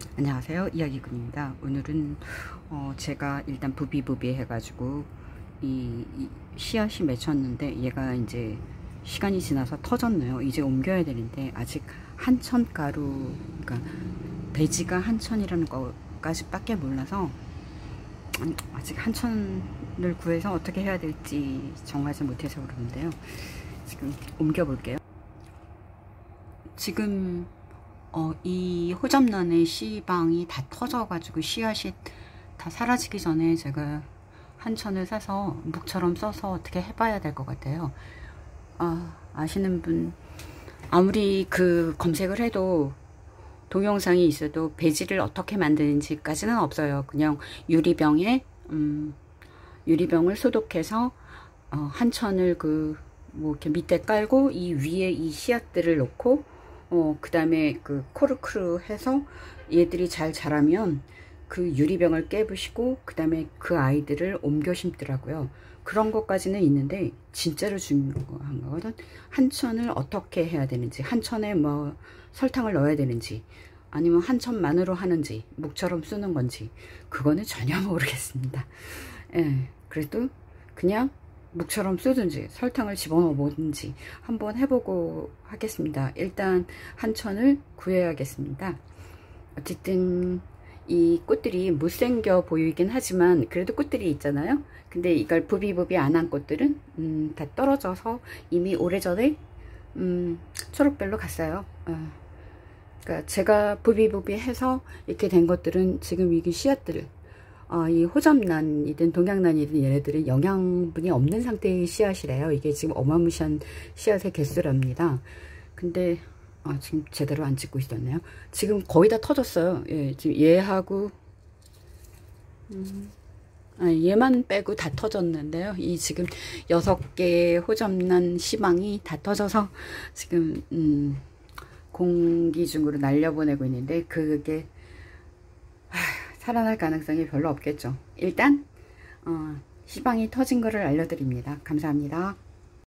안녕하세요, 이야기꾼입니다. 오늘은 제가 일단 부비부비 해가지고 이 씨앗이 맺혔는데 얘가 이제 시간이 지나서 터졌네요. 이제 옮겨야 되는데 아직 한천가루, 그러니까 배지가 한천이라는 거까지 밖에 몰라서 아직 한천을 구해서 어떻게 해야 될지 정하지 못해서 그러는데요. 지금 옮겨 볼게요. 지금 이 호접란의 씨방이 다 터져가지고 씨앗이 다 사라지기 전에 제가 한천을 사서 묵처럼 써서 어떻게 해봐야 될 것 같아요. 아시는 분, 아무리 그 검색을 해도 동영상이 있어도 배지를 어떻게 만드는지까지는 없어요. 그냥 유리병을 소독해서 한천을 뭐 이렇게 밑에 깔고 이 위에 이 씨앗들을 놓고 그 다음에 그 코르크로 해서 얘들이 잘 자라면 그 유리병을 깨부시고 그 다음에 그 아이들을 옮겨 심더라고요. 그런 것까지는 있는데 진짜로 중요한 거거든. 한천을 어떻게 해야 되는지, 한천에 뭐 설탕을 넣어야 되는지, 아니면 한천만으로 하는지, 묵처럼 쓰는 건지 그거는 전혀 모르겠습니다. 예, 그래도 그냥 묵처럼 쓰든지 설탕을 집어넣어 보든지 한번 해보고 하겠습니다. 일단 한천을 구해야겠습니다. 어쨌든 이 꽃들이 못생겨 보이긴 하지만 그래도 꽃들이 있잖아요. 근데 이걸 부비부비 안 한 꽃들은 다 떨어져서 이미 오래전에 초록별로 갔어요. 그러니까 제가 부비부비 해서 이렇게 된 것들은 지금 이게 씨앗들, 이 호접란이든 동양란이든 얘네들은 영양분이 없는 상태의 씨앗이래요. 이게 지금 어마무시한 씨앗의 개수랍니다. 근데 지금 제대로 안 찍고 있었네요. 지금 거의 다 터졌어요. 예, 지금 얘하고 얘만 빼고 다 터졌는데요. 이 지금 6개 호접란 씨방이 다 터져서 지금 공기 중으로 날려보내고 있는데 그게 살아날 가능성이 별로 없겠죠. 일단 씨방이 터진 거를 알려드립니다. 감사합니다.